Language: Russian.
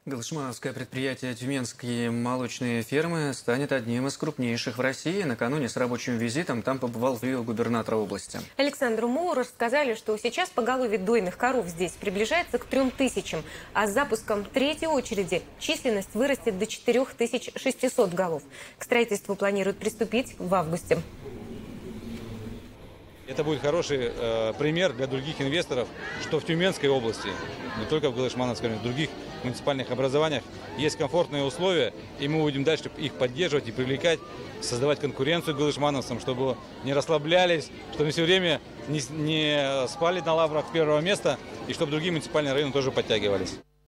Галышмановское предприятие «Тюменские молочные фермы» станет одним из крупнейших в России. Накануне с рабочим визитом там побывал губернатор области. Александру Моу рассказали, что сейчас поголовье дойных коров здесь приближается к 3000, а с запуском третьей очереди численность вырастет до 4600 голов. К строительству планируют приступить в августе. Это будет хороший пример для других инвесторов, что в Тюменской области, не только в Галышмановской, но и в других муниципальных образованиях есть комфортные условия, и мы будем дальше их поддерживать и привлекать, создавать конкуренцию галышмановцам, чтобы не расслаблялись, чтобы все время не спали на лаврах первого места, и чтобы другие муниципальные районы тоже подтягивались.